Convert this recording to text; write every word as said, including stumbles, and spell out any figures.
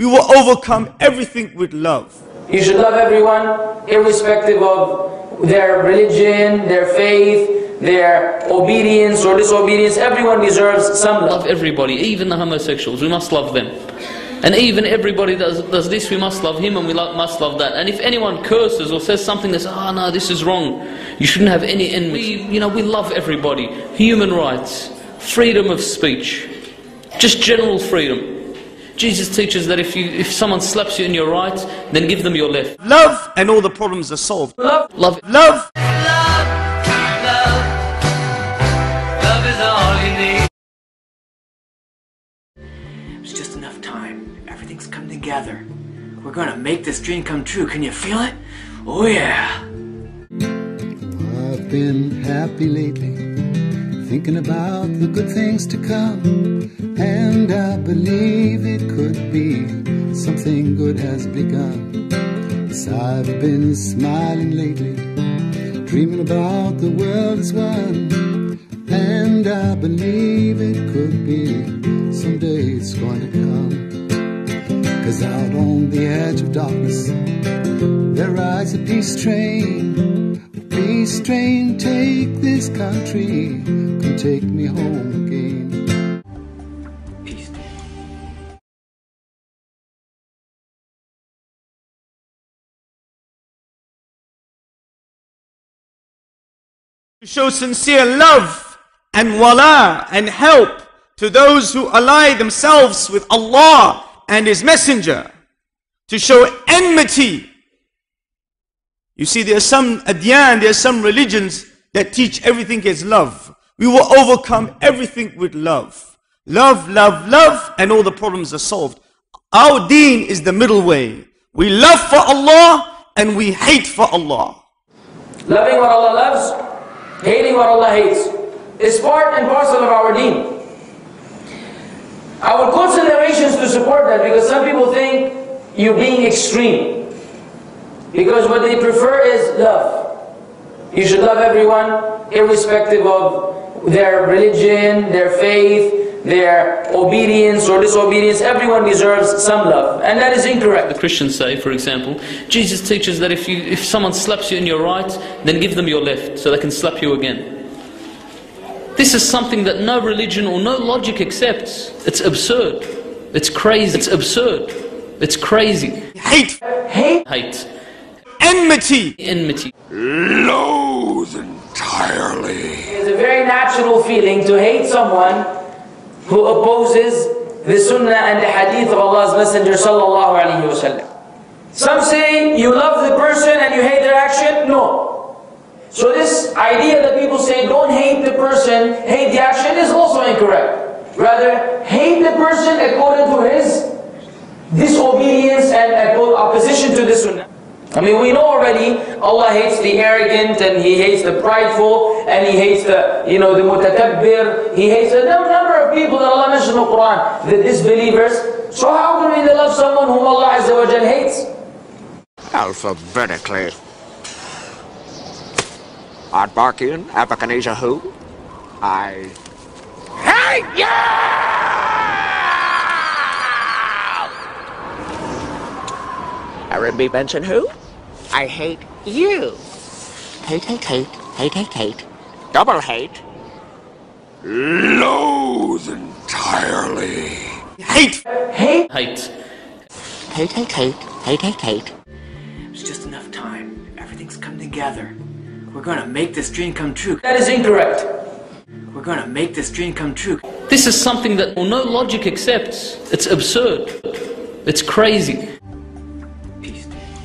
will overcome everything with love. You should love everyone, irrespective of their religion, their faith, their obedience or disobedience. Everyone deserves some love. Love everybody, even the homosexuals. We must love them. And even everybody does, does this, we must love him and we lo must love that. And if anyone curses or says something that's, ah, oh, no, this is wrong, you shouldn't have any enmity. We, you know, we love everybody. Human rights, freedom of speech, just general freedom. Jesus teaches that if you, if someone slaps you in your right, then give them your left. Love and all the problems are solved. Love, love, love. Love, love, love is all you need. There's just enough time. Everything's come together. We're gonna make this dream come true. Can you feel it? Oh yeah. I've been happy lately, thinking about the good things to come. And I believe it could be something good has begun. Yes, I've been smiling lately, dreaming about the world as one. And I believe it could be someday it's going to come. Cause out on the edge of darkness there rides a peace train. A peace train, take this country, come take me home again. To show sincere love and wala and help to those who ally themselves with Allah and His Messenger. To show enmity. You see, there are some adyan, there are some religions that teach everything is love. We will overcome everything with love. Love, love, love, and all the problems are solved. Our deen is the middle way. We love for Allah and we hate for Allah. Loving what Allah loves, hating what Allah hates, is part and parcel of our deen. I would quote some narrations to support that, because some people think you're being extreme. Because what they prefer is love. You should love everyone, irrespective of their religion, their faith, their obedience or disobedience. Everyone deserves some love, and that is incorrect. The Christians say, for example, Jesus teaches that if you, if someone slaps you in your right, then give them your left, so they can slap you again. This is something that no religion or no logic accepts. It's absurd. It's crazy. It's absurd. It's crazy. Hate. Hate. Hate. Enmity. Enmity. Loathe entirely. It's a very natural feeling to hate someone who opposes the sunnah and the hadith of Allah's Messenger sallallahu alaihi wasallam. Some say you love the person and you hate their action. No. So this idea that people say don't hate the person, hate the action, is also incorrect. Rather, hate the person according to his disobedience and opposition to the sunnah. I mean, we know already Allah hates the arrogant, and He hates the prideful, and He hates the, you know, the mutakabbir. He hates a number of people that Allah mentioned in the Quran, the disbelievers. So how can we love someone whom Allah Azza wa Jal hates? Alphabetically. Adbarkian, Abakanesa who? I hate you! Arabi Benson who? I hate you. Hate, hate, hate, hate, hate, hate. Double hate. Loathe entirely. Hate. Hate. Hate. Hate, hate, hate, hate, hate, hate. There's just enough time. Everything's come together. We're gonna make this dream come true. That is incorrect. We're gonna make this dream come true. This is something that no logic accepts. It's absurd. It's crazy. Peace.